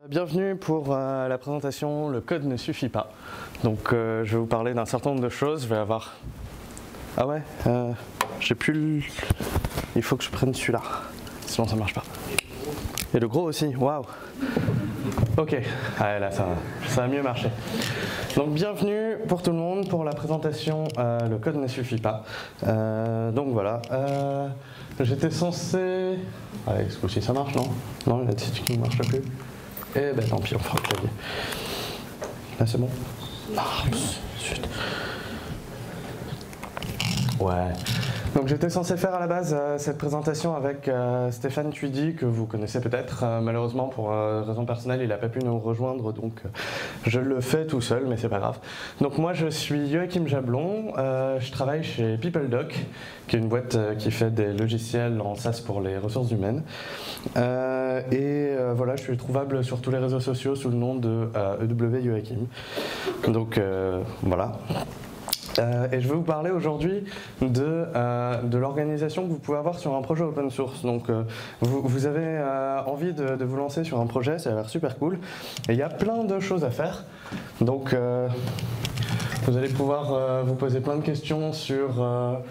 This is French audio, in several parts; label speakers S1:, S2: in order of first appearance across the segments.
S1: Bienvenue pour la présentation Le code ne suffit pas. Donc je vais vous parler d'un certain nombre de choses. Je vais avoir... Ah ouais, j'ai plus le... Il faut que je prenne celui-là, sinon ça marche pas. Et le gros aussi, waouh. Ok, ah, là ça va mieux marcher. Donc bienvenue pour tout le monde pour la présentation Le code ne suffit pas. Donc voilà, j'étais censé... Allez, ce coup-ci ça marche, non? Non, il y a des trucs qui ne marchent plus. Eh ben tant pis, on fera le clavier. Là c'est bon? Ah, zut. Ouais. Donc j'étais censé faire à la base cette présentation avec Stéphane Tuidi, que vous connaissez peut-être. Malheureusement, pour raison personnelle, il n'a pas pu nous rejoindre, donc je le fais tout seul, mais c'est pas grave. Donc moi, je suis Joachim Jablon, je travaille chez PeopleDoc, qui est une boîte qui fait des logiciels en SaaS pour les ressources humaines. Voilà, je suis trouvable sur tous les réseaux sociaux sous le nom de EW Joachim. Donc voilà. Et je vais vous parler aujourd'hui de l'organisation que vous pouvez avoir sur un projet open source. Donc vous avez envie de vous lancer sur un projet, ça a l'air super cool. Et il y a plein de choses à faire. Donc vous allez pouvoir vous poser plein de questions sur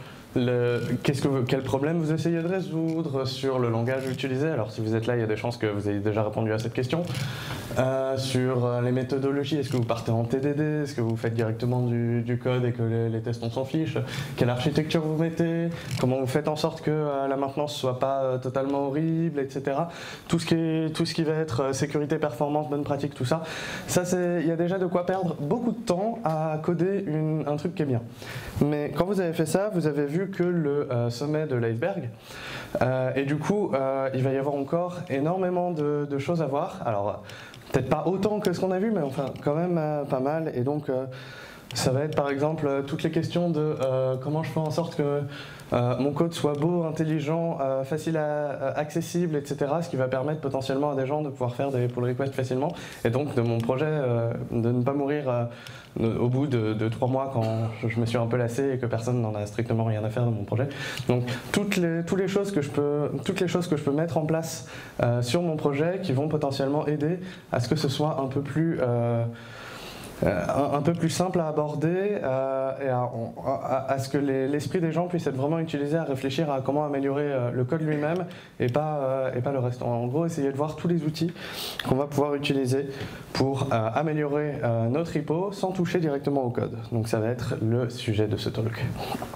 S1: quel problème vous essayez de résoudre, sur le langage utilisé. Alors si vous êtes là, il y a des chances que vous ayez déjà répondu à cette question. Sur les méthodologies, est-ce que vous partez en TDD, est-ce que vous faites directement du code et que les tests on s'en fiche, quelle architecture vous mettez, comment vous faites en sorte que la maintenance soit pas totalement horrible, etc. Tout ce qui va être sécurité, performance, bonne pratique, tout ça. Il y a déjà de quoi perdre beaucoup de temps à coder un truc qui est bien. Mais quand vous avez fait ça, vous avez vu que le sommet de l'iceberg, et du coup il va y avoir encore énormément de choses à voir. Alors peut-être pas autant que ce qu'on a vu, mais enfin quand même pas mal. Et donc ça va être par exemple toutes les questions de comment je fais en sorte que mon code soit beau, intelligent, facile accessible, etc. Ce qui va permettre potentiellement à des gens de pouvoir faire des pull requests facilement. Et donc de mon projet de ne pas mourir au bout de 3 mois quand je me suis un peu lassé et que personne n'en a strictement rien à faire de mon projet. Donc toutes les choses que je peux mettre en place sur mon projet qui vont potentiellement aider à ce que ce soit un peu plus simple à aborder et à ce que l'esprit des gens puisse être vraiment utilisé à réfléchir à comment améliorer le code lui-même et pas le reste. En gros, essayer de voir tous les outils qu'on va pouvoir utiliser pour améliorer notre repo sans toucher directement au code. Donc ça va être le sujet de ce talk.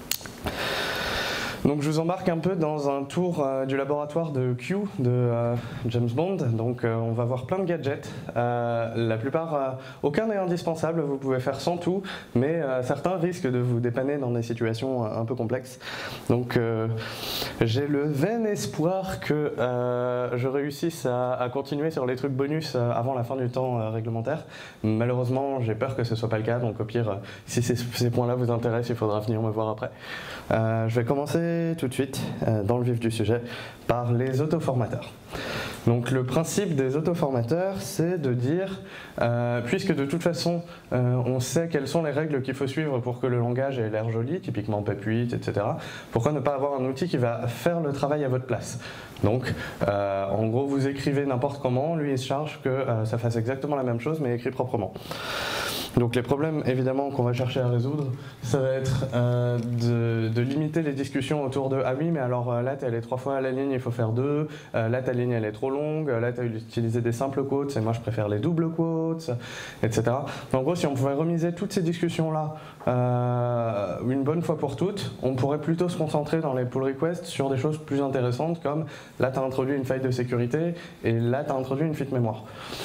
S1: Donc je vous embarque un peu dans un tour du laboratoire de Q de James Bond. Donc on va voir plein de gadgets. La plupart, aucun n'est indispensable, vous pouvez faire sans tout, mais certains risquent de vous dépanner dans des situations un peu complexes. Donc j'ai le vain espoir que je réussisse à continuer sur les trucs bonus avant la fin du temps réglementaire. Malheureusement, j'ai peur que ce ne soit pas le cas, donc au pire, si ces points-là vous intéressent, il faudra venir me voir après. Je vais commencer tout de suite dans le vif du sujet par les autoformateurs. Donc le principe des autoformateurs, c'est de dire, puisque de toute façon on sait quelles sont les règles qu'il faut suivre pour que le langage ait l'air joli, typiquement PEP8, etc., pourquoi ne pas avoir un outil qui va faire le travail à votre place? Donc en gros vous écrivez n'importe comment, lui il se charge que ça fasse exactement la même chose mais écrit proprement. Donc les problèmes évidemment qu'on va chercher à résoudre, ça va être de limiter les discussions autour de « Ah oui, mais alors là, tu es allé 3 fois à la ligne, il faut faire 2, là ta ligne elle est trop longue, là tu as utilisé des simples quotes, et moi je préfère les doubles quotes, etc. » En gros, si on pouvait remiser toutes ces discussions-là une bonne fois pour toutes, on pourrait plutôt se concentrer dans les pull requests sur des choses plus intéressantes comme « Là tu as introduit une faille de sécurité, et là tu as introduit une fuite mémoire. »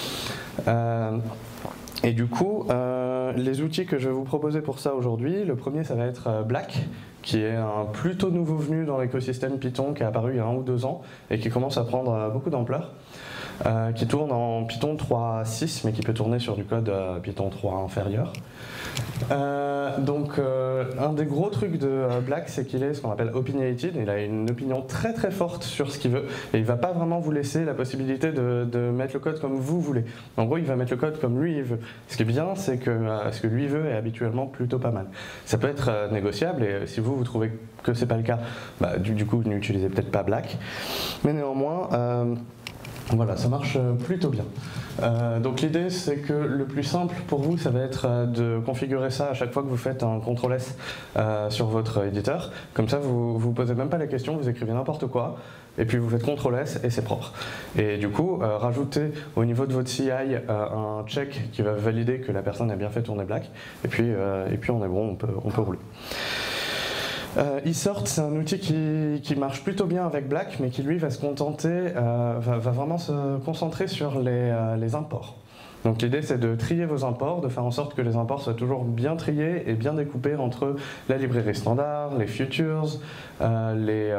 S1: Et du coup, les outils que je vais vous proposer pour ça aujourd'hui, le premier ça va être Black, qui est un plutôt nouveau venu dans l'écosystème Python qui est apparu il y a 1 ou 2 ans et qui commence à prendre beaucoup d'ampleur, qui tourne en Python 3.6 mais qui peut tourner sur du code Python 3 inférieur. Un des gros trucs de Black, c'est qu'il est ce qu'on appelle opinionated. Il a une opinion très très forte sur ce qu'il veut et il va pas vraiment vous laisser la possibilité de mettre le code comme vous voulez. En gros, il va mettre le code comme lui il veut. Ce qui est bien, c'est que ce que lui veut est habituellement plutôt pas mal. Ça peut être négociable et si vous trouvez que c'est pas le cas, bah, du coup n'utilisez peut-être pas Black. Mais néanmoins, Voilà, ça marche plutôt bien. Donc l'idée c'est que le plus simple pour vous ça va être de configurer ça à chaque fois que vous faites un CTRL S sur votre éditeur. Comme ça vous vous posez même pas la question, vous écrivez n'importe quoi et puis vous faites CTRL S et c'est propre. Et du coup rajoutez au niveau de votre CI un check qui va valider que la personne a bien fait tourner Black et puis on est bon, on peut rouler. eSort, c'est un outil qui marche plutôt bien avec Black, mais qui lui va se contenter, va vraiment se concentrer sur les imports. Donc l'idée c'est de trier vos imports, de faire en sorte que les imports soient toujours bien triés et bien découpés entre la librairie standard, les futures, les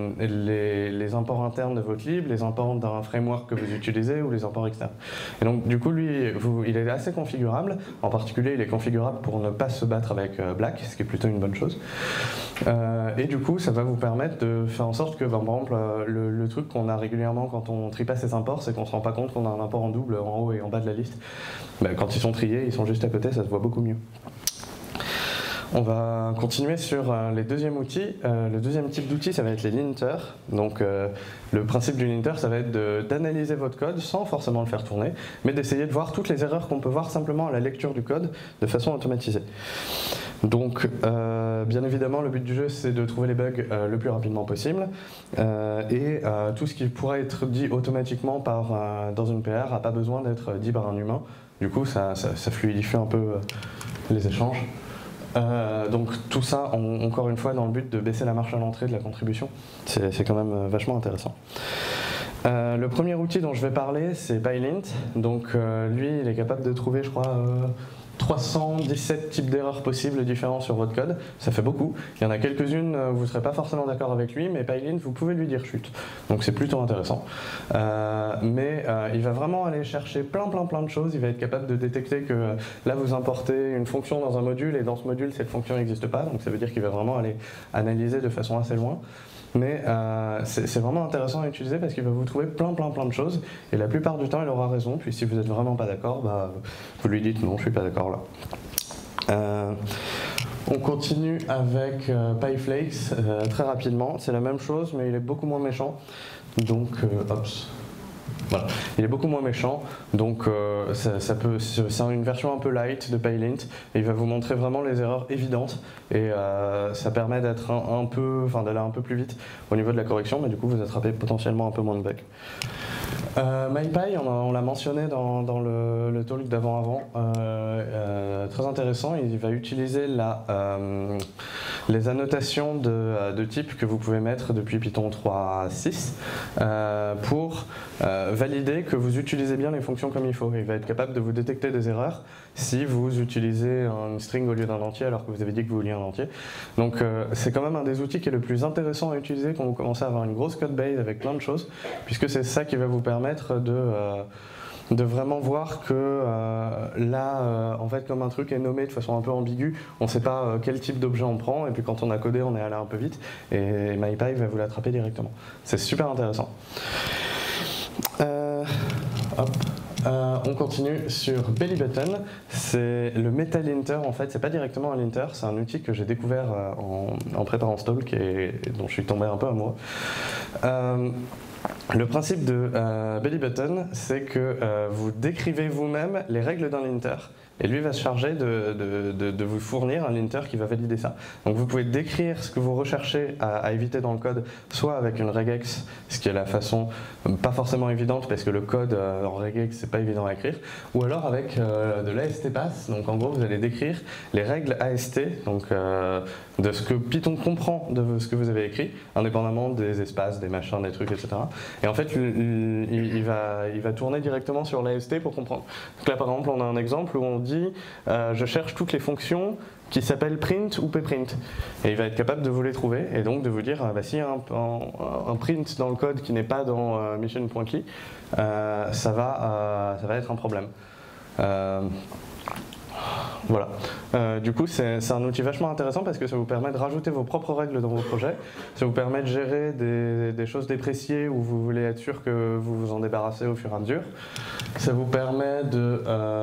S1: imports internes de votre lib, les imports d'un framework que vous utilisez ou les imports externes. Et donc du coup lui, il est assez configurable, en particulier il est configurable pour ne pas se battre avec Black, ce qui est plutôt une bonne chose. Et du coup ça va vous permettre de faire en sorte que par exemple le truc qu'on a régulièrement quand on trie pas ses imports, c'est qu'on se rend pas compte qu'on a un import en double en haut et en bas de la liste. Ben, quand ils sont triés, ils sont juste à côté, ça se voit beaucoup mieux. On va continuer sur les deuxièmes outils. Le deuxième type d'outil, ça va être les linters. Donc le principe du linter, ça va être d'analyser votre code sans forcément le faire tourner, mais d'essayer de voir toutes les erreurs qu'on peut voir simplement à la lecture du code de façon automatisée. Donc bien évidemment le but du jeu c'est de trouver les bugs le plus rapidement possible et tout ce qui pourrait être dit automatiquement dans une PR n'a pas besoin d'être dit par un humain. Du coup ça fluidifie un peu les échanges. Donc tout ça encore une fois dans le but de baisser la marche à l'entrée de la contribution. C'est quand même vachement intéressant. Le premier outil dont je vais parler c'est PyLint. Donc lui il est capable de trouver je crois 317 types d'erreurs possibles différents sur votre code, ça fait beaucoup. Il y en a quelques-unes, vous ne serez pas forcément d'accord avec lui, mais PyLint, vous pouvez lui dire chute. Donc c'est plutôt intéressant. Mais il va vraiment aller chercher plein de choses. Il va être capable de détecter que là vous importez une fonction dans un module et dans ce module cette fonction n'existe pas. Donc ça veut dire qu'il va vraiment aller analyser de façon assez loin. Mais c'est vraiment intéressant à utiliser parce qu'il va vous trouver plein de choses et la plupart du temps il aura raison, puis si vous n'êtes vraiment pas d'accord, bah, vous lui dites non je suis pas d'accord là. On continue avec PyFlakes très rapidement, c'est la même chose mais il est beaucoup moins méchant, donc voilà. Il est beaucoup moins méchant, donc c'est une version un peu light de PyLint et il va vous montrer vraiment les erreurs évidentes et ça permet d'être d'aller un peu plus vite au niveau de la correction, mais du coup vous attrapez potentiellement un peu moins de bugs. MyPy, on l'a mentionné dans le talk d'avant, très intéressant, il va utiliser les annotations de type que vous pouvez mettre depuis Python 3.6 pour valider que vous utilisez bien les fonctions comme il faut. Il va être capable de vous détecter des erreurs si vous utilisez un string au lieu d'un entier alors que vous avez dit que vous vouliez un entier. Donc c'est quand même un des outils qui est le plus intéressant à utiliser quand vous commencez à avoir une grosse code base avec plein de choses, puisque c'est ça qui va vous permettre de vraiment voir que là, en fait, comme un truc est nommé de façon un peu ambiguë, on ne sait pas quel type d'objet on prend, et puis quand on a codé, on est allé un peu vite, et MyPy va vous l'attraper directement. C'est super intéressant. On continue sur Bellybutton, c'est le MetaLinter en fait, c'est pas directement un linter, c'est un outil que j'ai découvert en préparant ce talk et dont je suis tombé un peu amoureux. Le principe de Bellybutton, c'est que vous décrivez vous-même les règles d'un linter et lui va se charger de vous fournir un linter qui va valider ça. Donc vous pouvez décrire ce que vous recherchez à éviter dans le code, soit avec une regex, ce qui est la façon pas forcément évidente parce que le code en regex c'est pas évident à écrire, ou alors avec de l'AST-pass. Donc en gros vous allez décrire les règles AST, donc de ce que Python comprend de ce que vous avez écrit, indépendamment des espaces, des machins, des trucs, etc. Et en fait il va tourner directement sur l'AST pour comprendre. Donc là par exemple on a un exemple où on dit je cherche toutes les fonctions qui s'appellent print ou pprint et il va être capable de vous les trouver et donc de vous dire bah, s'il y a un print dans le code qui n'est pas dans mission.ly ça va être un problème. Voilà. Du coup, c'est un outil vachement intéressant parce que ça vous permet de rajouter vos propres règles dans vos projets, ça vous permet de gérer des choses dépréciées où vous voulez être sûr que vous vous en débarrassez au fur et à mesure, ça vous permet de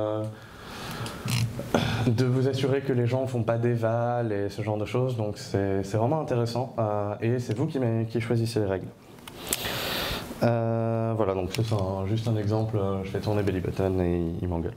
S1: vous assurer que les gens ne font pas d'éval et ce genre de choses, donc c'est vraiment intéressant et c'est vous qui choisissez les règles. Voilà, donc c'est juste un exemple, je fais tourner Belly Button et il m'engueule.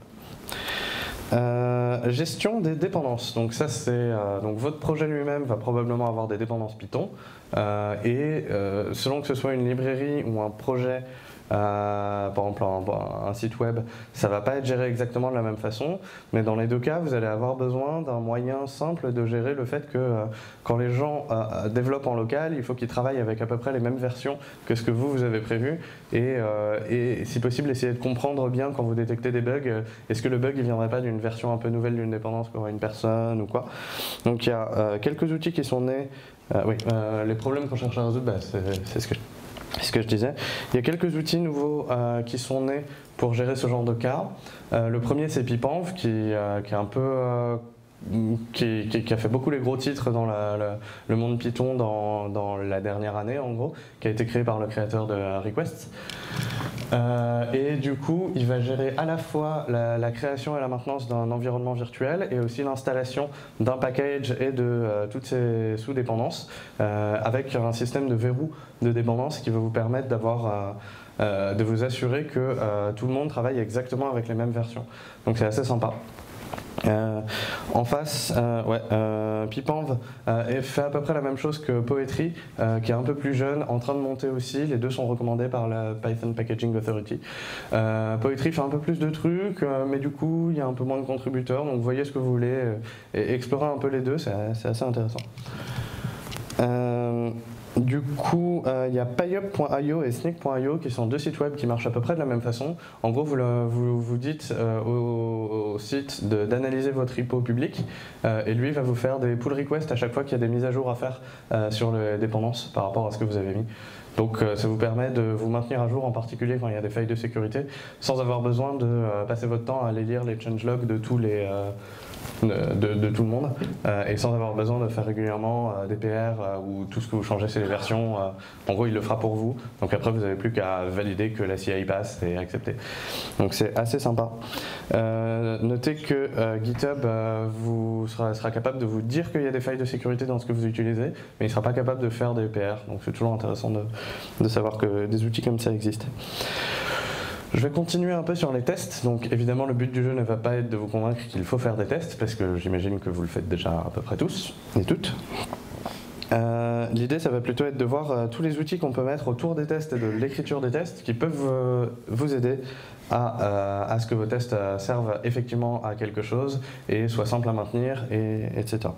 S1: Gestion des dépendances. Donc ça c'est donc votre projet lui-même va probablement avoir des dépendances Python selon que ce soit une librairie ou un projet, par exemple un site web, ça va pas être géré exactement de la même façon, mais dans les deux cas vous allez avoir besoin d'un moyen simple de gérer le fait que quand les gens développent en local, il faut qu'ils travaillent avec à peu près les mêmes versions que ce que vous avez prévu et si possible essayer de comprendre bien quand vous détectez des bugs, est-ce que le bug il viendrait pas d'une version un peu nouvelle d'une dépendance qu'aurait une personne ou quoi. Donc il y a quelques outils qui sont nés, les problèmes qu'on cherche à résoudre, c'est ce que je disais. Il y a quelques outils nouveaux qui sont nés pour gérer ce genre de cas. Le premier c'est Pipenv qui est un peu qui a fait beaucoup les gros titres dans le monde Python dans la dernière année en gros, qui a été créé par le créateur de Requests. Et du coup, il va gérer à la fois la création et la maintenance d'un environnement virtuel et aussi l'installation d'un package et de toutes ses sous-dépendances avec un système de verrou de dépendance qui va vous permettre de vous assurer que tout le monde travaille exactement avec les mêmes versions. Donc c'est assez sympa. En face, Pipenv fait à peu près la même chose que Poetry, qui est un peu plus jeune, en train de monter aussi. Les deux sont recommandés par la Python Packaging Authority. Poetry fait un peu plus de trucs, mais du coup, il y a un peu moins de contributeurs. Donc, voyez ce que vous voulez et explorez un peu les deux, c'est assez intéressant. Du coup, il y a PyUp.io et Snyk.io qui sont deux sites web qui marchent à peu près de la même façon. En gros, vous dites au site d'analyser votre repo public et lui va vous faire des pull requests à chaque fois qu'il y a des mises à jour à faire sur les dépendances par rapport à ce que vous avez mis. Donc ça vous permet de vous maintenir à jour, en particulier quand il y a des failles de sécurité, sans avoir besoin de passer votre temps à aller lire les changelogs de tous les... de tout le monde et sans avoir besoin de faire régulièrement des PR où tout ce que vous changez c'est les versions, en gros il le fera pour vous, donc après vous n'avez plus qu'à valider que la CI passe et accepter. Donc c'est assez sympa. Notez que GitHub sera capable de vous dire qu'il y a des failles de sécurité dans ce que vous utilisez, mais il ne sera pas capable de faire des PR, donc c'est toujours intéressant de savoir que des outils comme ça existent. Je vais continuer un peu sur les tests, donc évidemment le but du jeu ne va pas être de vous convaincre qu'il faut faire des tests, parce que j'imagine que vous le faites déjà à peu près tous et toutes. L'idée ça va plutôt être de voir tous les outils qu'on peut mettre autour des tests et de l'écriture des tests qui peuvent vous aider à ce que vos tests servent effectivement à quelque chose et soient simples à maintenir, etc.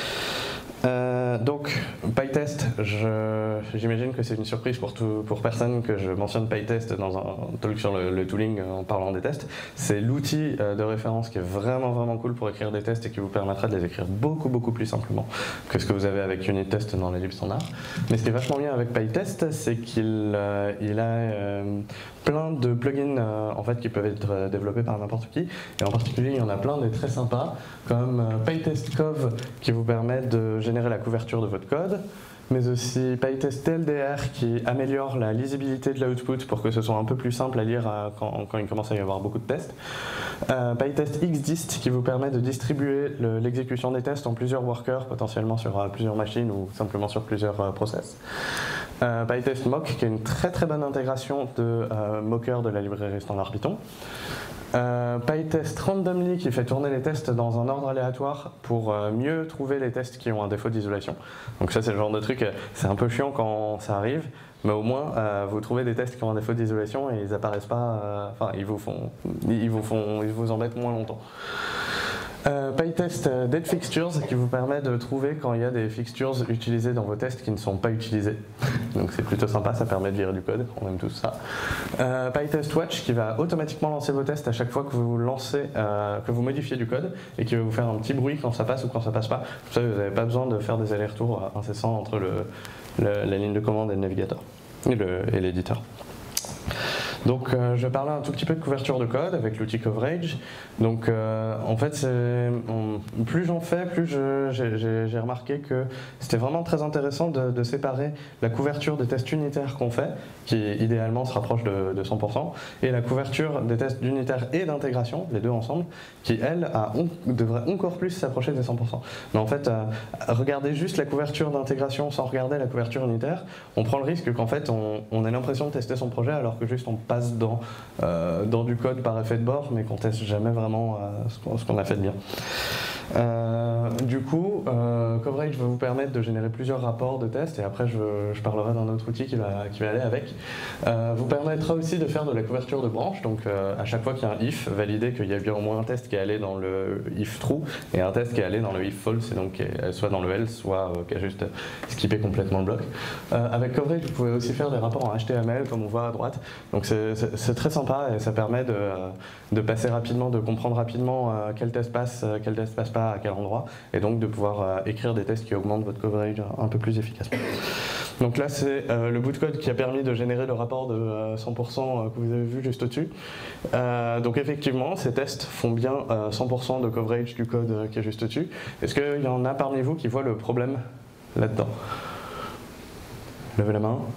S1: Donc PyTest, j'imagine que c'est une surprise pour personne que je mentionne PyTest dans un talk sur le tooling en parlant des tests. C'est l'outil de référence qui est vraiment cool pour écrire des tests et qui vous permettra de les écrire beaucoup plus simplement que ce que vous avez avec unit test dans les libs standards. Mais ce qui est vachement bien avec PyTest, c'est qu'il a plein de plugins en fait, qui peuvent être développés par n'importe qui, et en particulier il y en a plein des très sympas comme PyTestCov qui vous permet de générer la couverture de votre code, mais aussi PyTest TLDR qui améliore la lisibilité de l'output pour que ce soit un peu plus simple à lire quand il commence à y avoir beaucoup de tests. PyTest XDist qui vous permet de distribuer l'exécution des tests en plusieurs workers, potentiellement sur plusieurs machines ou simplement sur plusieurs process. PyTest Mock qui est une très bonne intégration de Mocker de la librairie standard Python. PyTest Randomly qui fait tourner les tests dans un ordre aléatoire pour mieux trouver les tests qui ont un défaut d'isolation. Donc ça c'est le genre de truc, c'est un peu chiant quand ça arrive, mais au moins vous trouvez des tests qui ont un défaut d'isolation et ils apparaissent pas, ils vous embêtent moins longtemps. PyTest Dead Fixtures qui vous permet de trouver quand il y a des fixtures utilisées dans vos tests qui ne sont pas utilisées. Donc c'est plutôt sympa, ça permet de lire du code, on aime tous ça. PyTest Watch qui va automatiquement lancer vos tests à chaque fois que vous que vous modifiez du code et qui va vous faire un petit bruit quand ça passe ou quand ça passe pas. Comme ça vous n'avez pas besoin de faire des allers-retours incessants entre la ligne de commande et le navigateur et l'éditeur. Donc je vais parler un tout petit peu de couverture de code avec l'outil Coverage. Donc en fait, plus j'en fais, plus j'ai remarqué que c'était vraiment très intéressant de séparer la couverture des tests unitaires qu'on fait, qui idéalement se rapproche de 100%, et la couverture des tests unitaires et d'intégration, les deux ensemble, qui elle devrait encore plus s'approcher des 100%. Mais en fait, regarder juste la couverture d'intégration sans regarder la couverture unitaire, on prend le risque qu'en fait on ait l'impression de tester son projet alors que juste on passe dans du code par effet de bord, mais qu'on teste jamais vraiment ce qu'on a fait de bien. Du coup, Coverage va vous permettre de générer plusieurs rapports de tests, et après je parlerai d'un autre outil qui va aller avec. Vous permettra aussi de faire de la couverture de branches, donc à chaque fois qu'il y a un if, valider qu'il y a bien au moins un test qui est allé dans le if true et un test qui est allé dans le if false, et donc soit dans le else, soit qui a juste skippé complètement le bloc. Avec Coverage, vous pouvez aussi faire des rapports en HTML comme on voit à droite, donc c'est très sympa et ça permet de passer rapidement, de comprendre rapidement quel test passe pas à quel endroit, et donc de pouvoir écrire des tests qui augmentent votre coverage un peu plus efficacement. Donc là c'est le bout de code qui a permis de générer le rapport de 100% que vous avez vu juste au-dessus. Donc effectivement ces tests font bien 100% de coverage du code qui est juste au-dessus. Est-ce qu'il y en a parmi vous qui voient le problème là-dedans? Levez la main.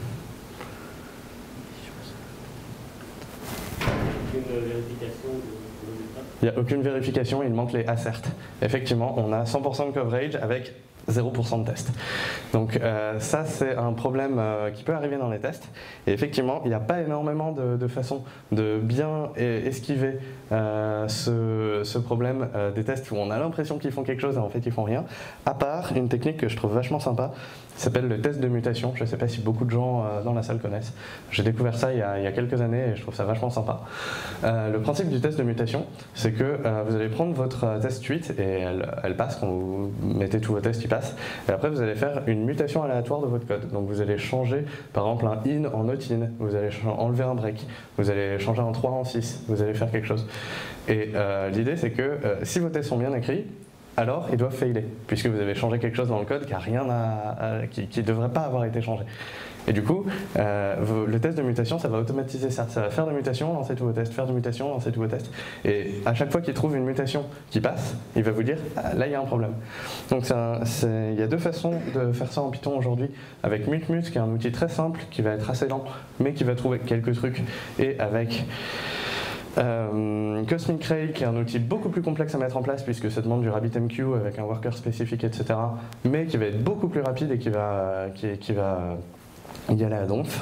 S1: Il n'y a aucune vérification, il manque les asserts. Effectivement, on a 100% de coverage avec 0% de test. Donc ça, c'est un problème qui peut arriver dans les tests. Et effectivement, il n'y a pas énormément de façons de bien esquiver ce problème des tests où on a l'impression qu'ils font quelque chose et en fait ils font rien, à part une technique que je trouve vachement sympa, qui s'appelle le test de mutation. Je ne sais pas si beaucoup de gens dans la salle connaissent. J'ai découvert ça il y a quelques années et je trouve ça vachement sympa. Le principe du test de mutation, c'est que vous allez prendre votre test suite et elle passe quand vous mettez tous vos tests, ils passent. Et après, vous allez faire une mutation aléatoire de votre code. Donc vous allez changer par exemple un in en not in, vous allez enlever un break, vous allez changer un 3 en 6, vous allez faire quelque chose. Et l'idée, c'est que si vos tests sont bien écrits, alors ils doivent failer, puisque vous avez changé quelque chose dans le code qui ne devrait pas avoir été changé. Et du coup, le test de mutation, ça va automatiser ça. Ça va faire des mutations, lancer tous vos tests, faire des mutations, lancer tous vos tests. Et à chaque fois qu'il trouve une mutation qui passe, il va vous dire là, il y a un problème. Donc il y a deux façons de faire ça en Python aujourd'hui. Avec MutMut, qui est un outil très simple, qui va être assez lent, mais qui va trouver quelques trucs. Et avec Cosmic Ray, qui est un outil beaucoup plus complexe à mettre en place puisque ça demande du RabbitMQ avec un worker spécifique, etc. mais qui va être beaucoup plus rapide et qui va y aller à donf.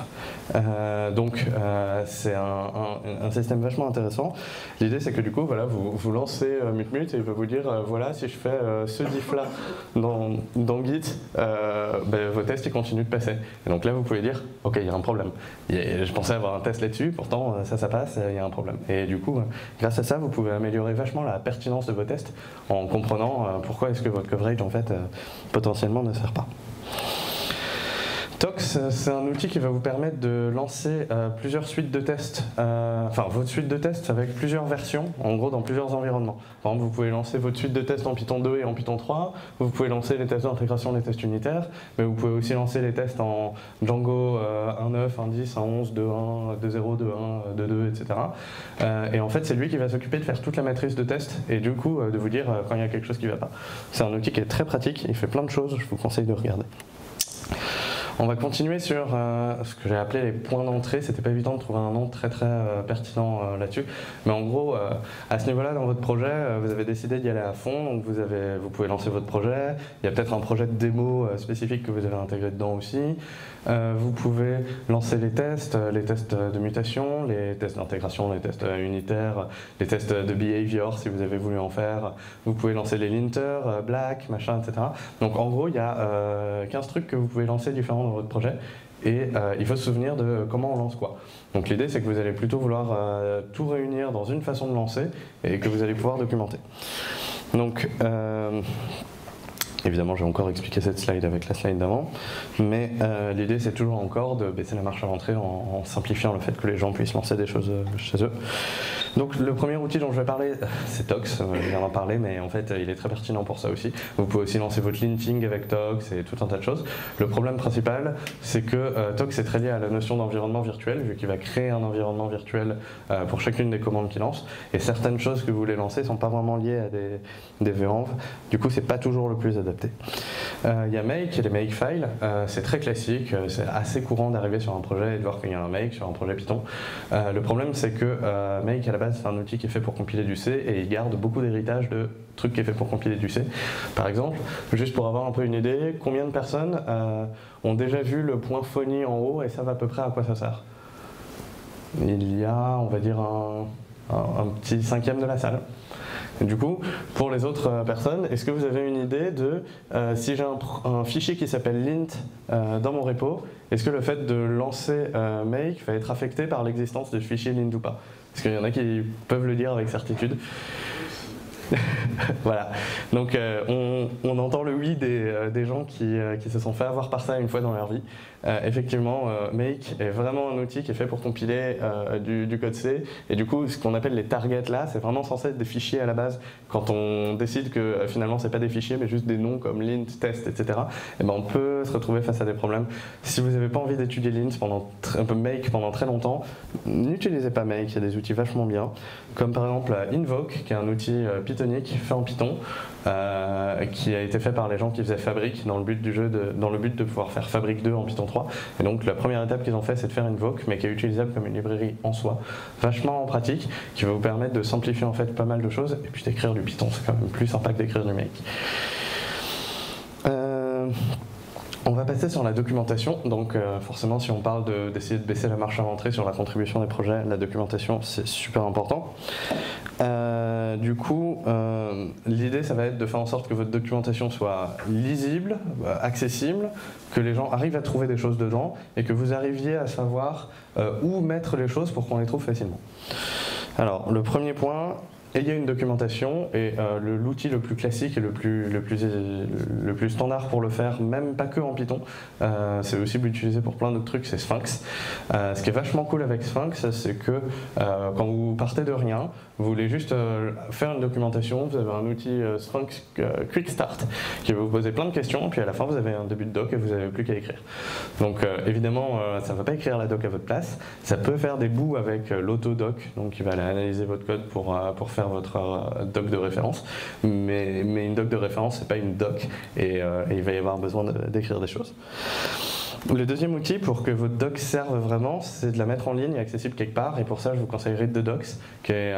S1: C'est un système vachement intéressant. L'idée, c'est que du coup, voilà, vous lancez MutMut et il va vous dire voilà, si je fais ce diff là dans Git, vos tests ils continuent de passer. Et donc là, vous pouvez dire ok, il y a un problème. Je pensais avoir un test là-dessus, pourtant ça passe, il y a un problème. Et du coup, grâce à ça, vous pouvez améliorer vachement la pertinence de vos tests en comprenant pourquoi est-ce que votre coverage en fait potentiellement ne sert pas. Tox, c'est un outil qui va vous permettre de lancer plusieurs suites de tests, votre suite de tests avec plusieurs versions, en gros dans plusieurs environnements. Par exemple, vous pouvez lancer votre suite de tests en Python 2 et en Python 3, vous pouvez lancer les tests d'intégration, les tests unitaires, mais vous pouvez aussi lancer les tests en Django 1.9, 1.10, 1.11, 2.1, 2.0, 2.1, 2.2, etc. Et en fait, c'est lui qui va s'occuper de faire toute la matrice de tests et du coup de vous dire quand il y a quelque chose qui ne va pas. C'est un outil qui est très pratique, il fait plein de choses, je vous conseille de regarder. On va continuer sur ce que j'ai appelé les points d'entrée. C'était pas évident de trouver un nom très pertinent là-dessus. Mais en gros, à ce niveau-là, dans votre projet, vous avez décidé d'y aller à fond. Donc vous pouvez lancer votre projet. Il y a peut-être un projet de démo spécifique que vous avez intégré dedans aussi. Vous pouvez lancer les tests de mutation, les tests d'intégration, les tests unitaires, les tests de behavior si vous avez voulu en faire. Vous pouvez lancer les linters, black, machin, etc. Donc en gros, il y a 15 trucs que vous pouvez lancer différents dans votre projet. Et il faut se souvenir de comment on lance quoi. Donc l'idée, c'est que vous allez plutôt vouloir tout réunir dans une façon de lancer et que vous allez pouvoir documenter. Donc évidemment, j'ai encore expliqué cette slide avec la slide d'avant, mais l'idée c'est toujours encore de baisser la marche à l'entrée en simplifiant le fait que les gens puissent lancer des choses chez eux. Donc le premier outil dont je vais parler, c'est Tox, je viens d'en parler, mais en fait il est très pertinent pour ça aussi. Vous pouvez aussi lancer votre linting avec Tox et tout un tas de choses. Le problème principal, c'est que Tox est très lié à la notion d'environnement virtuel, vu qu'il va créer un environnement virtuel pour chacune des commandes qu'il lance, et certaines choses que vous voulez lancer ne sont pas vraiment liées à des venv, du coup c'est pas toujours le plus adapté. Il y a Make et les Makefiles, c'est très classique, c'est assez courant d'arriver sur un projet et de voir qu'il y a un Make sur un projet Python. Le problème c'est que Make à la base c'est un outil qui est fait pour compiler du C et il garde beaucoup d'héritage de trucs qui est fait pour compiler du C. Par exemple, juste pour avoir un peu une idée, combien de personnes ont déjà vu le point phony en haut et savent à peu près à quoi ça sert? Il y a, on va dire, un petit cinquième de la salle. Et du coup, pour les autres personnes, est-ce que vous avez une idée de si j'ai un fichier qui s'appelle lint dans mon repo, est-ce que le fait de lancer make va être affecté par l'existence de ce fichier lint ou pas? Parce qu'il y en a qui peuvent le dire avec certitude. Voilà, donc on entend le oui des gens qui se sont fait avoir par ça une fois dans leur vie. Effectivement, Make est vraiment un outil qui est fait pour compiler du code C, et du coup ce qu'on appelle les targets là, c'est vraiment censé être des fichiers à la base. Quand on décide que finalement c'est pas des fichiers mais juste des noms comme lint, test, etc., et ben on peut se retrouver face à des problèmes. Si vous n'avez pas envie d'étudier lint Make pendant très longtemps, n'utilisez pas Make, il y a des outils vachement bien, comme par exemple Invoke, qui est un outil pythonique fait en Python, qui a été fait par les gens qui faisaient Fabric dans le but de pouvoir faire Fabric 2 en Python 3. Et donc la première étape qu'ils ont fait, c'est de faire Invoke, mais qui est utilisable comme une librairie en soi, vachement pratique, qui va vous permettre de simplifier en fait pas mal de choses, et puis d'écrire du Python, c'est quand même plus sympa que d'écrire du Make. On va passer sur la documentation, donc forcément si on parle d'essayer de baisser la marche à l'entrée sur la contribution des projets, la documentation c'est super important. Du coup, l'idée ça va être de faire en sorte que votre documentation soit lisible, accessible, que les gens arrivent à trouver des choses dedans et que vous arriviez à savoir où mettre les choses pour qu'on les trouve facilement. Alors le premier point, ayez une documentation, et l'outil le plus classique et le plus standard pour le faire, même pas que en Python, c'est aussi utilisé pour plein d'autres trucs, c'est Sphinx. Ce qui est vachement cool avec Sphinx, c'est que quand vous partez de rien, vous voulez juste faire une documentation, vous avez un outil Sphinx Quick Start qui va vous poser plein de questions, puis à la fin vous avez un début de doc et vous n'avez plus qu'à écrire. Donc évidemment ça ne va pas écrire la doc à votre place, ça peut faire des bouts avec l'autodoc, donc il va aller analyser votre code pour faire votre doc de référence, mais une doc de référence c'est pas une doc, et il va y avoir besoin d'écrire des choses. Le deuxième outil pour que votre doc serve vraiment, c'est de la mettre en ligne et accessible quelque part, et pour ça je vous conseille Read2Docs, qui est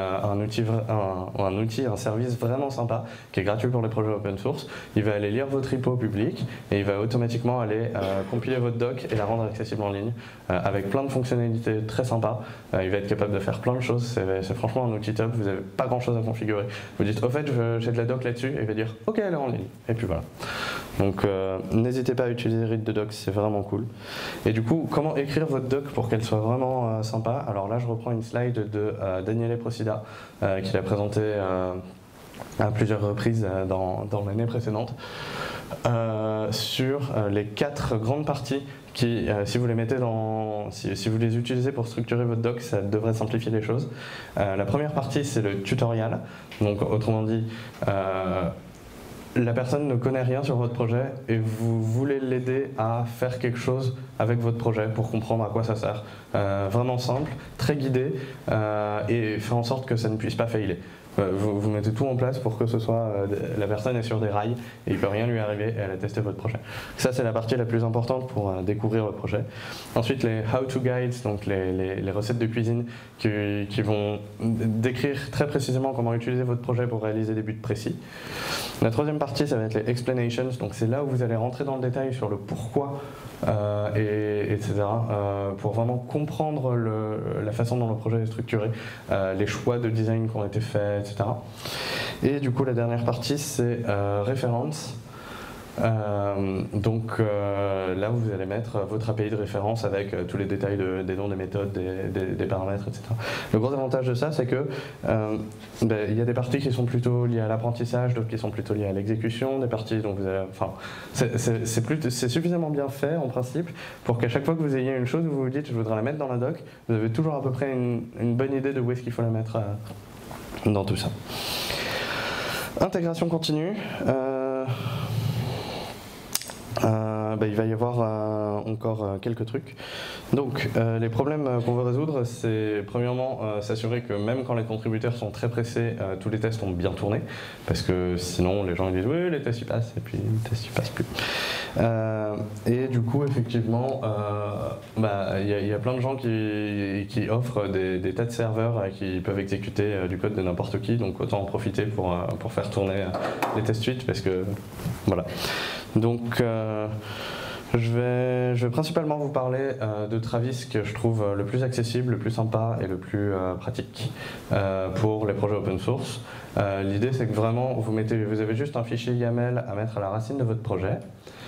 S1: un service vraiment sympa, qui est gratuit pour les projets open source. Il va aller lire votre repo public et il va automatiquement aller compiler votre doc et la rendre accessible en ligne, avec plein de fonctionnalités très sympas. Il va être capable de faire plein de choses, c'est franchement un outil top, vous n'avez pas grand chose à configurer. Vous dites au fait j'ai de la doc là-dessus, et il va dire ok elle est en ligne, et puis voilà. Donc n'hésitez pas à utiliser Read2Docs, c'est vraiment cool. Et du coup, comment écrire votre doc pour qu'elle soit vraiment sympa? Alors là, je reprends une slide de Daniele Procida, qu'il a présenté à plusieurs reprises dans l'année précédente, sur les 4 grandes parties qui, si vous les mettez si vous les utilisez pour structurer votre doc, ça devrait simplifier les choses. La première partie, c'est le tutorial. Donc autrement dit, la personne ne connaît rien sur votre projet et vous voulez l'aider à faire quelque chose avec votre projet pour comprendre à quoi ça sert. Vraiment simple, très guidé, et faire en sorte que ça ne puisse pas failler. Vous mettez tout en place pour que ce soit la personne est sur des rails et il ne peut rien lui arriver, et elle a testé votre projet. Ça c'est la partie la plus importante pour découvrir le projet. Ensuite les how-to guides, donc les recettes de cuisine qui vont décrire très précisément comment utiliser votre projet pour réaliser des buts précis. La troisième partie ça va être les explanations, donc c'est là où vous allez rentrer dans le détail sur le pourquoi, etc. Pour vraiment comprendre la façon dont le projet est structuré, les choix de design qui ont été faits, etc. Et du coup la dernière partie c'est référence. Donc là, vous allez mettre votre API de référence avec tous les détails des noms, des méthodes, des paramètres, etc. Le gros avantage de ça, c'est que il y a des parties qui sont plutôt liées à l'apprentissage, d'autres qui sont plutôt liées à l'exécution, des parties dont vous allez, enfin, c'est suffisamment bien fait en principe pour qu'à chaque fois que vous ayez une chose où vous vous dites je voudrais la mettre dans la doc, vous avez toujours à peu près une bonne idée de où est-ce qu'il faut la mettre dans tout ça. Intégration continue. Il va y avoir encore quelques trucs. Donc les problèmes qu'on veut résoudre, c'est premièrement s'assurer que même quand les contributeurs sont très pressés, tous les tests ont bien tourné, parce que sinon les gens ils disent oui les tests ils passent et puis les tests ils passent plus. Et du coup effectivement y a plein de gens qui offrent des tas de serveurs qui peuvent exécuter du code de n'importe qui, donc autant en profiter pour faire tourner les test suites, parce que voilà. Donc je vais principalement vous parler de Travis, que je trouve le plus accessible, le plus sympa et le plus pratique pour les projets open source. L'idée c'est que vraiment vous avez juste un fichier YAML à mettre à la racine de votre projet.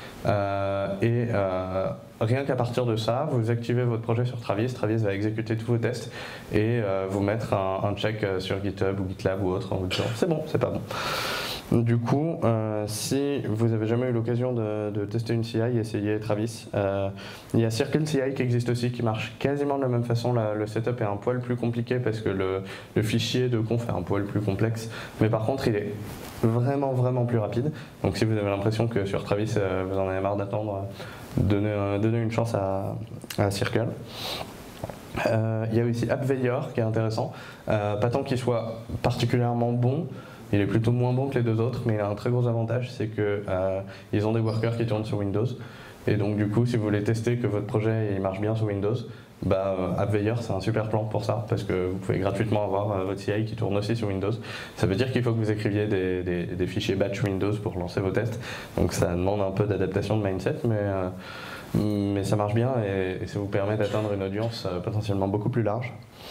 S1: Rien qu'à partir de ça, vous activez votre projet sur Travis. Travis va exécuter tous vos tests et vous mettre un check sur GitHub ou GitLab ou autre en vous disant c'est bon, c'est pas bon. Du coup, si vous n'avez jamais eu l'occasion de tester une CI, essayez Travis. Il y a Circle CI qui existe aussi, qui marche quasiment de la même façon. Le setup est un poil plus compliqué parce que le fichier de conf est un poil plus complexe. Mais par contre, il est vraiment plus rapide. Donc si vous avez l'impression que sur Travis, vous en avez marre d'attendre, donnez une chance à Circle. Il y a aussi AppVeyor qui est intéressant. Pas tant qu'il soit particulièrement bon, il est plutôt moins bon que les deux autres, mais il a un très gros avantage, c'est qu'ils ont des workers qui tournent sur Windows. Et donc du coup, si vous voulez tester que votre projet il marche bien sur Windows, AppVeyor c'est un super plan pour ça, parce que vous pouvez gratuitement avoir votre CI qui tourne aussi sur Windows. Ça veut dire qu'il faut que vous écriviez des fichiers batch Windows pour lancer vos tests. Donc ça demande un peu d'adaptation de mindset, mais ça marche bien et ça vous permet d'atteindre une audience potentiellement beaucoup plus large.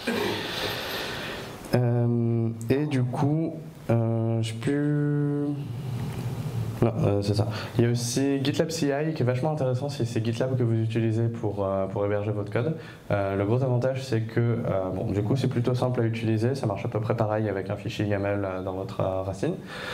S1: Et du coup, c'est ça. Il y a aussi GitLab CI qui est vachement intéressant si c'est GitLab que vous utilisez pour héberger votre code. Le gros avantage c'est que du coup c'est plutôt simple à utiliser, ça marche à peu près pareil avec un fichier YAML dans votre racine.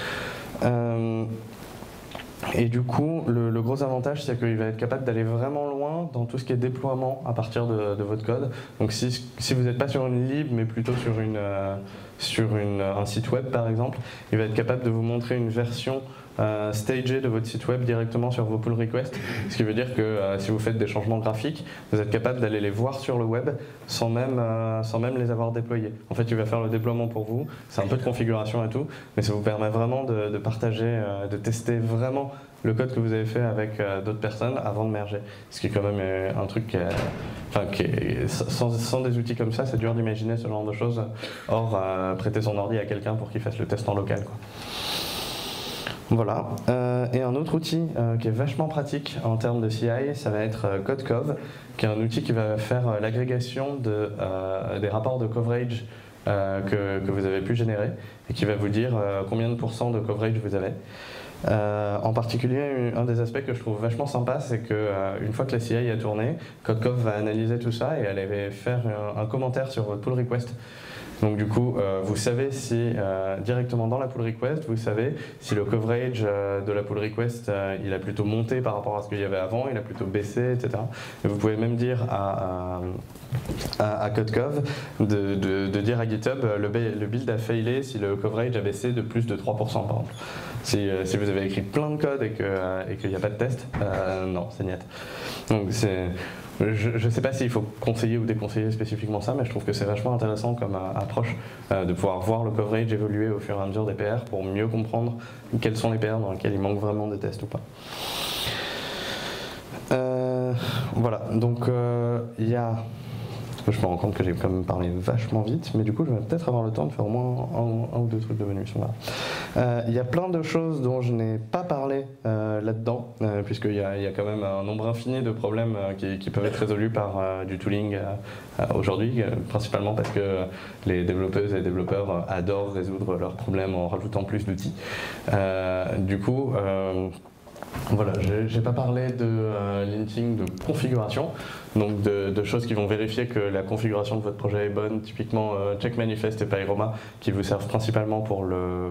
S1: Et du coup, le gros avantage, c'est qu'il va être capable d'aller vraiment loin dans tout ce qui est déploiement à partir de votre code. Donc si vous n'êtes pas sur une lib, mais plutôt sur un site web par exemple, il va être capable de vous montrer une version stagée de votre site web directement sur vos pull requests, ce qui veut dire que si vous faites des changements graphiques, vous êtes capable d'aller les voir sur le web sans même les avoir déployés. En fait, il va faire le déploiement pour vous, c'est un peu de configuration et tout, mais ça vous permet vraiment de partager, de tester vraiment le code que vous avez fait avec d'autres personnes avant de merger. Ce qui est quand même un truc sans des outils comme ça, c'est dur d'imaginer ce genre de choses. Or, prêter son ordi à quelqu'un pour qu'il fasse le test en local, quoi. Voilà. Et un autre outil qui est vachement pratique en termes de CI, ça va être CodeCov, qui est un outil qui va faire l'agrégation des rapports de coverage que vous avez pu générer et qui va vous dire combien de pourcents de coverage vous avez. En particulier, un des aspects que je trouve vachement sympa, c'est qu'une fois que la CI a tourné, CodeCov va analyser tout ça et elle va faire un commentaire sur votre pull request. Donc du coup, vous savez si directement dans la pull request, vous savez si le coverage de la pull request il a plutôt monté par rapport à ce qu'il y avait avant, il a plutôt baissé, etc. Et vous pouvez même dire à CodeCov de dire à GitHub le build a failé si le coverage a baissé de plus de 3% par exemple. Si vous avez écrit plein de code et qu'il n'y a pas de test, non, c'est niet. Donc je ne sais pas s'il faut conseiller ou déconseiller spécifiquement ça, mais je trouve que c'est vachement intéressant comme approche de pouvoir voir le coverage évoluer au fur et à mesure des PR pour mieux comprendre quels sont les PR dans lesquels il manque vraiment des tests ou pas. Voilà, donc il y a... Je me rends compte que j'ai quand même parlé vachement vite, mais du coup je vais peut-être avoir le temps de faire au moins un ou deux trucs de bonus. Il y a plein de choses dont je n'ai pas parlé là-dedans, puisqu'il y a quand même un nombre infini de problèmes qui peuvent être résolus par du tooling aujourd'hui, principalement parce que les développeuses et les développeurs adorent résoudre leurs problèmes en rajoutant plus d'outils. Du coup, Voilà, j'ai pas parlé de linting de configuration, donc de choses qui vont vérifier que la configuration de votre projet est bonne, typiquement Check Manifest et Pyroma, qui vous servent principalement pour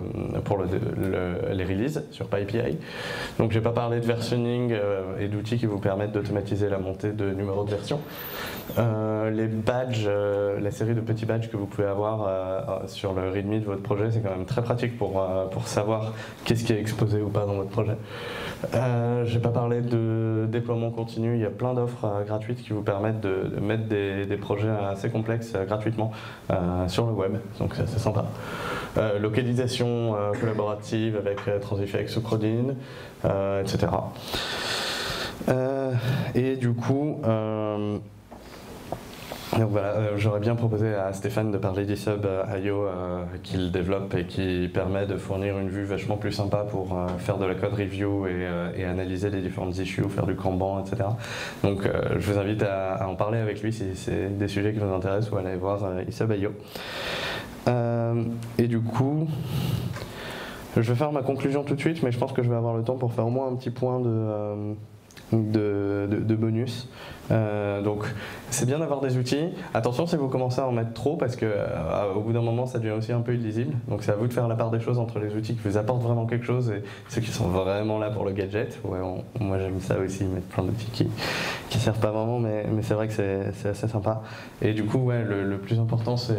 S1: les releases sur PyPI. Donc j'ai pas parlé de versioning et d'outils qui vous permettent d'automatiser la montée de numéros de version. Les badges, la série de petits badges que vous pouvez avoir sur le README de votre projet, c'est quand même très pratique pour savoir qu'est-ce qui est exposé ou pas dans votre projet. J'ai pas parlé de déploiement continu, il y a plein d'offres gratuites qui vous permettent de mettre des projets assez complexes gratuitement sur le web, donc c'est assez sympa. Localisation collaborative avec Transifex ou Crodin, etc. Et du coup, donc voilà, j'aurais bien proposé à Stéphane de parler d'eSub.io qu'il développe et qui permet de fournir une vue vachement plus sympa pour faire de la code review et analyser les différentes issues, faire du Kanban, etc. Donc je vous invite à en parler avec lui si c'est des sujets qui vous intéressent ou à aller voir eSub.io. Et du coup, je vais faire ma conclusion tout de suite, mais je pense que je vais avoir le temps pour faire au moins un petit point de bonus. Donc c'est bien d'avoir des outils. Attention si vous commencez à en mettre trop parce que au bout d'un moment ça devient aussi un peu illisible. Donc c'est à vous de faire la part des choses entre les outils qui vous apportent vraiment quelque chose et ceux qui sont vraiment là pour le gadget. Ouais, moi j'aime ça aussi, mettre plein d'outils qui servent pas vraiment, mais c'est vrai que c'est assez sympa. Et du coup ouais, le plus important c'est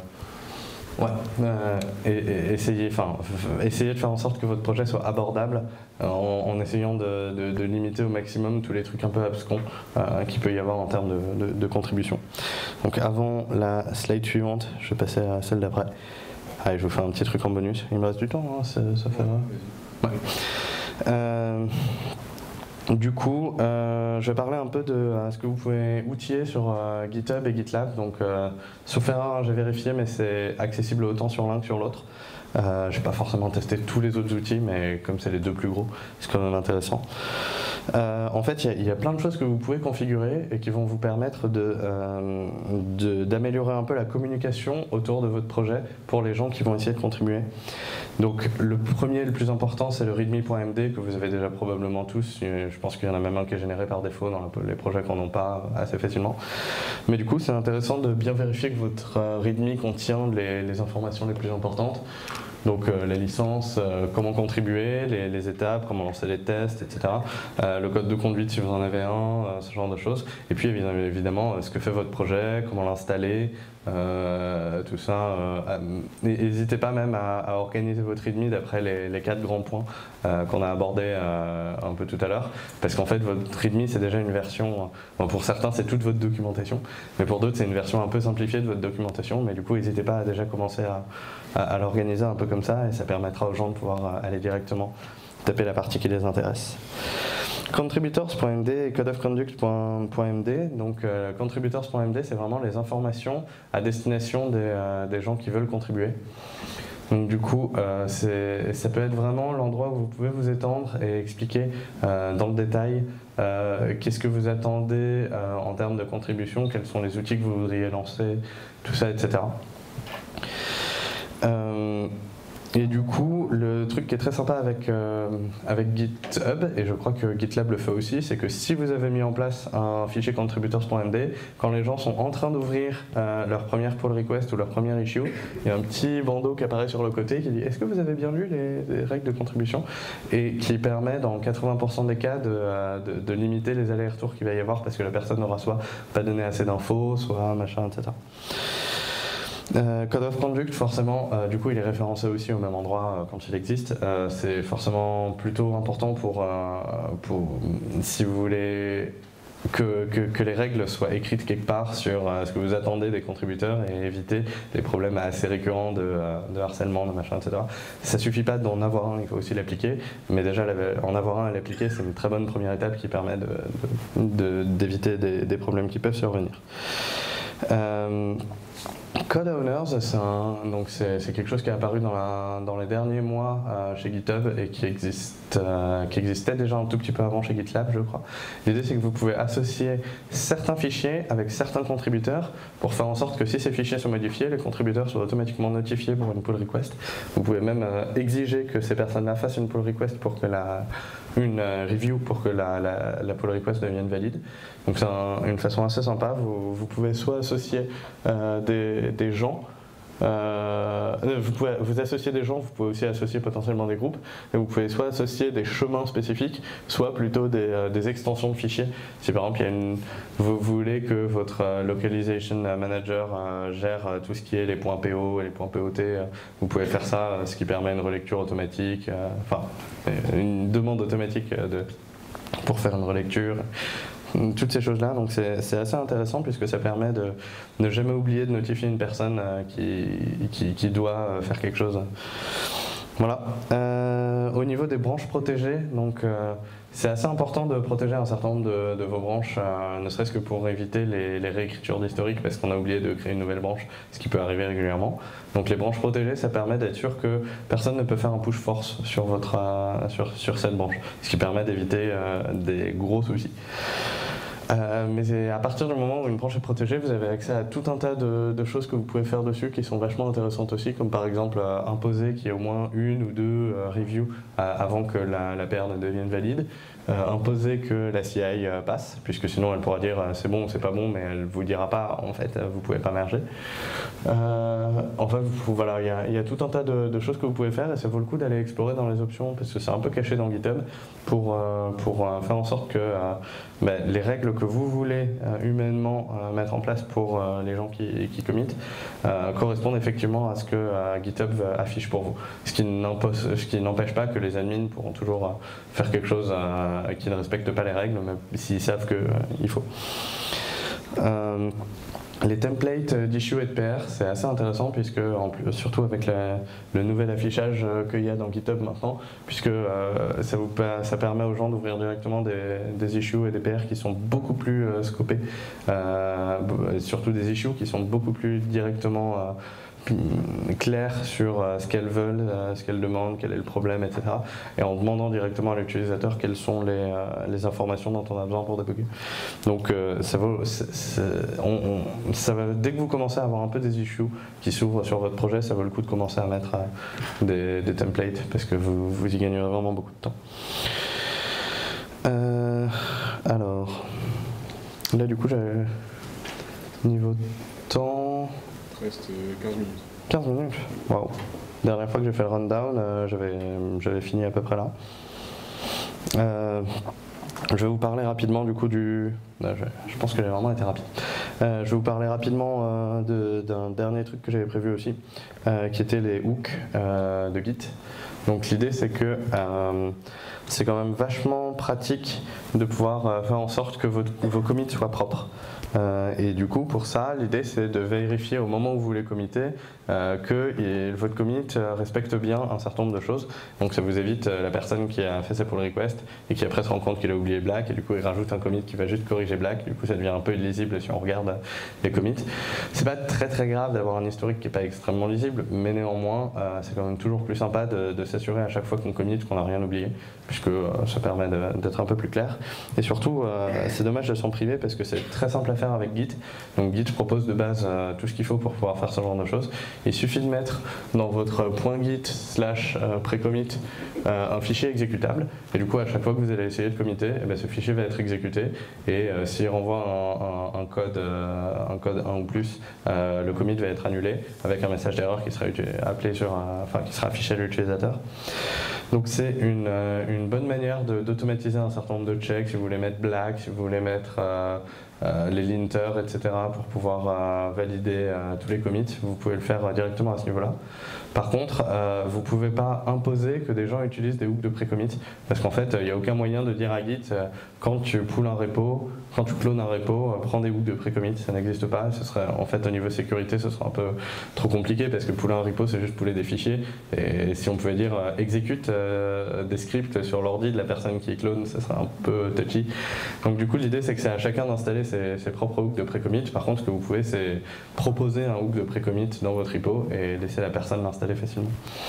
S1: essayez de faire en sorte que votre projet soit abordable en essayant de limiter au maximum tous les trucs un peu abscons qu'il peut y avoir en termes de contribution. Donc avant la slide suivante, je vais passer à celle d'après. Allez, je vous fais un petit truc en bonus. Il me reste du temps, hein, ça fait... Ouais. Du coup, je vais parler un peu de ce que vous pouvez outiller sur GitHub et GitLab. Donc, sauf erreur, j'ai vérifié, mais c'est accessible autant sur l'un que sur l'autre. Je n'ai pas forcément testé tous les autres outils, mais comme c'est les deux plus gros, c'est quand même intéressant. En fait, il y a plein de choses que vous pouvez configurer et qui vont vous permettre d'améliorer un peu la communication autour de votre projet pour les gens qui vont essayer de contribuer. Donc le premier et le plus important, c'est le readme.md que vous avez déjà probablement tous. Je pense qu'il y en a même un qui est généré par défaut dans les projets qu'on n'a pas assez facilement. Mais du coup, c'est intéressant de bien vérifier que votre readme contient les informations les plus importantes. Donc les licences, comment contribuer, les étapes, comment lancer les tests, etc. Le code de conduite si vous en avez un, ce genre de choses. Et puis évidemment, ce que fait votre projet, comment l'installer, tout ça. N'hésitez pas même à organiser votre README d'après les 4 grands points qu'on a abordés un peu tout à l'heure. Parce qu'en fait, votre README, c'est déjà une version, pour certains, c'est toute votre documentation. Mais pour d'autres, c'est une version un peu simplifiée de votre documentation. Mais du coup, n'hésitez pas à déjà commencer à l'organiser un peu comme ça, et ça permettra aux gens de pouvoir aller directement taper la partie qui les intéresse. Contributors.md et codeofconduct.md. Donc contributors.md, c'est vraiment les informations à destination des gens qui veulent contribuer. Donc du coup, ça peut être vraiment l'endroit où vous pouvez vous étendre et expliquer dans le détail qu'est-ce que vous attendez en termes de contribution, quels sont les outils que vous voudriez lancer, tout ça, etc. Et du coup, le truc qui est très sympa avec GitHub, et je crois que GitLab le fait aussi, c'est que si vous avez mis en place un fichier contributors.md, quand les gens sont en train d'ouvrir leur première pull request ou leur première issue, il y a un petit bandeau qui apparaît sur le côté qui dit « Est-ce que vous avez bien lu les règles de contribution ?» et qui permet dans 80% des cas de limiter les allers-retours qu'il va y avoir parce que la personne n'aura soit pas donné assez d'infos, soit machin, etc. Code of Conduct, forcément, du coup il est référencé aussi au même endroit quand il existe. C'est forcément plutôt important pour si vous voulez que les règles soient écrites quelque part sur ce que vous attendez des contributeurs et éviter des problèmes assez récurrents de harcèlement, de machin, etc. Ça suffit pas d'en avoir un, il faut aussi l'appliquer, mais déjà en avoir un et l'appliquer, c'est une très bonne première étape qui permet d'éviter des problèmes qui peuvent survenir. Code Owners, c'est quelque chose qui est apparu dans les derniers mois chez GitHub et qui existait déjà un tout petit peu avant chez GitLab, je crois. L'idée, c'est que vous pouvez associer certains fichiers avec certains contributeurs pour faire en sorte que si ces fichiers sont modifiés, les contributeurs soient automatiquement notifiés pour une pull request. Vous pouvez même exiger que ces personnes-là fassent une pull request pour que une review pour que la pull request devienne valide. Donc c'est une façon assez sympa. Vous pouvez soit associer des gens, vous pouvez vous associer des gens, vous pouvez aussi associer potentiellement des groupes, et vous pouvez soit associer des chemins spécifiques, soit plutôt des extensions de fichiers. Si par exemple vous voulez que votre localization manager gère tout ce qui est les points PO et les points POT, vous pouvez faire ça, ce qui permet une relecture automatique, une demande automatique pour faire une relecture. Toutes ces choses-là, donc c'est assez intéressant puisque ça permet de ne jamais oublier de notifier une personne qui doit faire quelque chose. Voilà. Au niveau des branches protégées, donc c'est assez important de protéger un certain nombre de vos branches, ne serait-ce que pour éviter les réécritures d'historique parce qu'on a oublié de créer une nouvelle branche, ce qui peut arriver régulièrement. Donc les branches protégées, ça permet d'être sûr que personne ne peut faire un push force sur cette branche, ce qui permet d'éviter des gros soucis. Mais à partir du moment où une branche est protégée, vous avez accès à tout un tas de choses que vous pouvez faire dessus qui sont vachement intéressantes aussi, comme par exemple imposer qu'il y ait au moins une ou deux reviews avant que la PR ne devienne valide, imposer que la CI passe, puisque sinon elle pourra dire c'est bon, c'est pas bon, mais elle vous dira pas en fait vous pouvez pas merger. Enfin voilà, il y a tout un tas de choses que vous pouvez faire et ça vaut le coup d'aller explorer dans les options parce que c'est un peu caché dans GitHub pour faire en sorte que les règles que vous voulez humainement mettre en place pour les gens qui committent correspondent effectivement à ce que GitHub affiche pour vous. Ce qui n'empêche pas que les admins pourront toujours faire quelque chose qui ne respecte pas les règles, même s'ils savent qu'il faut. Les templates d'issue et de PR, c'est assez intéressant puisque, surtout avec le nouvel affichage qu'il y a dans GitHub maintenant, puisque ça permet aux gens d'ouvrir directement des issues et des PR qui sont beaucoup plus scopés, surtout des issues qui sont beaucoup plus directement claires sur ce qu'elles veulent, ce qu'elles demandent, quel est le problème, etc. Et en demandant directement à l'utilisateur quelles sont les informations dont on a besoin pour débugger. Donc dès que vous commencez à avoir un peu des issues qui s'ouvrent sur votre projet, ça vaut le coup de commencer à mettre des templates parce que vous y gagnerez vraiment beaucoup de temps. Alors, là du coup, niveau temps...
S2: Il reste 15 minutes.
S1: 15 minutes. Waouh. Dernière fois que j'ai fait le rundown, j'avais fini à peu près là. Je vais vous parler rapidement du coup je pense que j'ai vraiment été rapide. Je vais vous parler rapidement d'un dernier truc que j'avais prévu aussi, qui était les hooks de Git. Donc l'idée c'est que c'est quand même vachement pratique de pouvoir faire en sorte que vos commits soient propres. Et du coup, pour ça, l'idée c'est de vérifier au moment où vous voulez committer que votre commit respecte bien un certain nombre de choses. Donc ça vous évite la personne qui a fait sa pull request et qui après se rend compte qu'il a oublié black et du coup il rajoute un commit qui va juste corriger black. Du coup ça devient un peu illisible si on regarde les commits. C'est pas très très grave d'avoir un historique qui n'est pas extrêmement lisible, mais néanmoins c'est quand même toujours plus sympa de s'assurer à chaque fois qu'on commit qu'on n'a rien oublié, puisque ça permet d'être un peu plus clair. Et surtout, c'est dommage de s'en priver parce que c'est très simple à faire avec Git. Donc Git propose de base tout ce qu'il faut pour pouvoir faire ce genre de choses. Il suffit de mettre dans votre .git/precommit un fichier exécutable. Et du coup, à chaque fois que vous allez essayer de committer, ce fichier va être exécuté. Et s'il renvoie un code 1 ou plus, le commit va être annulé avec un message d'erreur qui sera qui sera affiché à l'utilisateur. Donc c'est une bonne manière d'automatiser un certain nombre de checks. Si vous voulez mettre black, si vous voulez mettre les linters, etc. pour pouvoir valider tous les commits, vous pouvez le faire directement à ce niveau-là. Par contre, vous ne pouvez pas imposer que des gens utilisent des hooks de pré-commit parce qu'en fait, il n'y a aucun moyen de dire à Git quand tu pulls un repo, quand tu clones un repo, prends des hooks de pré-commit, ça n'existe pas. Ce serait, en fait, au niveau sécurité, ce serait un peu trop compliqué parce que puller un repo, c'est juste puller des fichiers. Et si on pouvait dire exécute des scripts sur l'ordi de la personne qui clone, ça serait un peu touchy. Donc du coup, l'idée, c'est que c'est à chacun d'installer ses propres hooks de pré-commit. Par contre, ce que vous pouvez, c'est proposer un hook de pré-commit dans votre repo et laisser la personne l'installer facilement.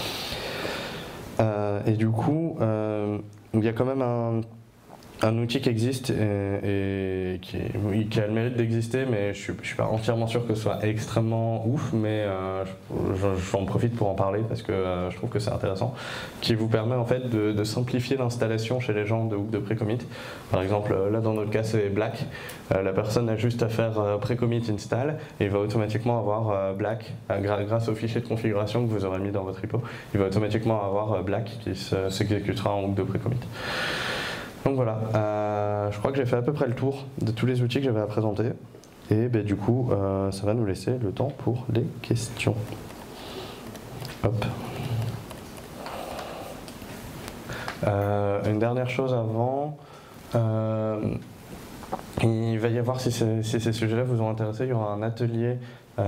S1: Et du coup, il y a quand même un outil qui existe et qui a le mérite d'exister, mais je suis pas entièrement sûr que ce soit extrêmement ouf, mais j'en profite pour en parler parce que je trouve que c'est intéressant, qui vous permet en fait de simplifier l'installation chez les gens de hook de pré-commit. Par exemple, là dans notre cas c'est Black, la personne a juste à faire pré-commit install et il va automatiquement avoir Black, grâce au fichier de configuration que vous aurez mis dans votre repo, il va automatiquement avoir Black qui s'exécutera en hook de pré-commit. Donc voilà, je crois que j'ai fait à peu près le tour de tous les outils que j'avais à présenter. Et ben, du coup, ça va nous laisser le temps pour les questions. Hop. Une dernière chose avant. Il va y avoir, si ces sujets-là vous ont intéressé, il y aura un atelier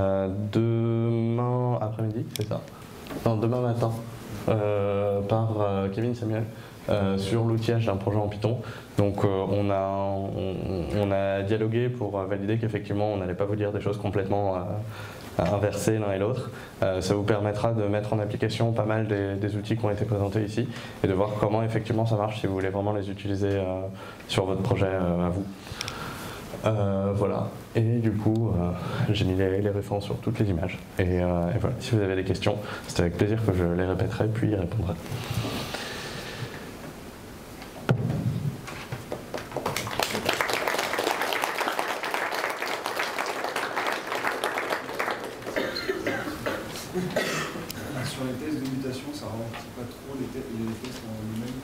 S1: demain après-midi, c'est ça? Non, demain matin, par Kevin Samuel. Sur l'outillage d'un projet en Python. Donc on a dialogué pour valider qu'effectivement on n'allait pas vous dire des choses complètement inversées l'un et l'autre. Ça vous permettra de mettre en application pas mal des outils qui ont été présentés ici et de voir comment effectivement ça marche si vous voulez vraiment les utiliser sur votre projet à vous. Voilà, et du coup j'ai mis les références sur toutes les images et voilà, si vous avez des questions, c'est avec plaisir que je les répéterai puis y répondrai.
S2: Sur les tests de mutation, ça ralentit pas trop les tests en eux-mêmes.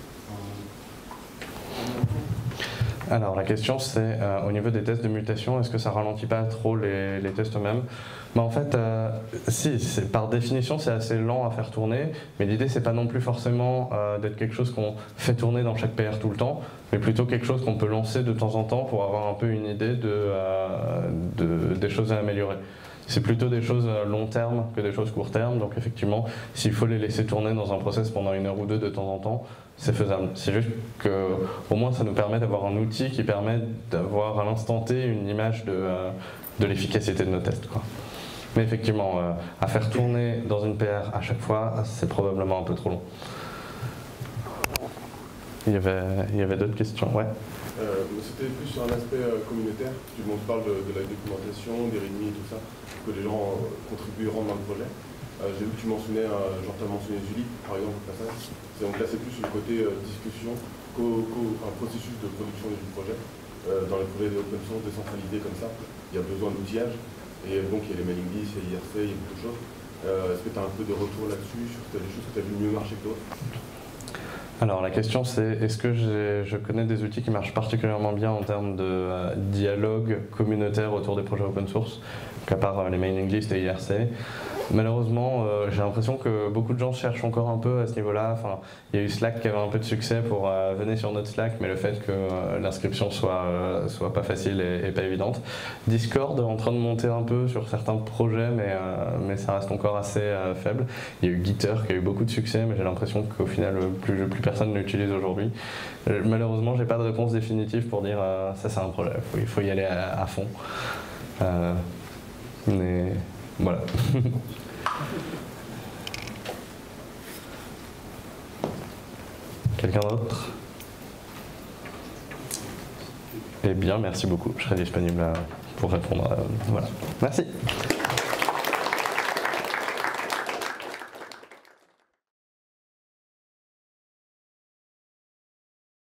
S1: Alors la question c'est, au niveau des tests de mutation, est-ce que ça ralentit pas trop les tests eux-mêmes? En fait, si, par définition c'est assez lent à faire tourner, mais l'idée c'est pas non plus forcément d'être quelque chose qu'on fait tourner dans chaque PR tout le temps, mais plutôt quelque chose qu'on peut lancer de temps en temps pour avoir un peu une idée des choses à améliorer. C'est plutôt des choses long terme que des choses court terme, donc effectivement, s'il faut les laisser tourner dans un process pendant 1 heure ou 2 de temps en temps, c'est faisable. C'est juste qu'au moins ça nous permet d'avoir un outil qui permet d'avoir à l'instant T une image de l'efficacité de nos tests, quoi. Mais effectivement, à faire tourner dans une PR à chaque fois, c'est probablement un peu trop long. Il y avait d'autres questions, ouais.
S3: C'était plus sur un aspect communautaire. Tu parles de la documentation, des README et tout ça, que les gens contribuent, rendent dans le projet. J'ai vu que tu mentionnais, genre tu as mentionné Julie, par exemple, au passage. Donc là, c'est plus sur le côté discussion, un processus de production du projet. Dans les projets d'open source décentralisés comme ça, il y a besoin d'outillage. Et donc, il y a les mailing lists, il y a IRC, il y a beaucoup de choses. Est-ce que tu as un peu de retour là-dessus, sur des choses que tu as vu mieux marcher que d'autres?
S1: Alors la question c'est, est-ce que je connais des outils qui marchent particulièrement bien en termes de dialogue communautaire autour des projets open source, qu'à part les mailing lists et IRC. Malheureusement, j'ai l'impression que beaucoup de gens cherchent encore un peu à ce niveau-là. Enfin, il y a eu Slack qui avait un peu de succès pour venir sur notre Slack, mais le fait que l'inscription soit pas facile et pas évidente. Discord est en train de monter un peu sur certains projets, mais ça reste encore assez faible. Il y a eu Gitter qui a eu beaucoup de succès, mais j'ai l'impression qu'au final, plus personne ne l'utilise aujourd'hui. Malheureusement, j'ai pas de réponse définitive pour dire ça c'est un projet. Il faut y aller à fond. Mais voilà. Quelqu'un d'autre? Eh bien, merci beaucoup. Je serai disponible pour répondre. Voilà. Merci.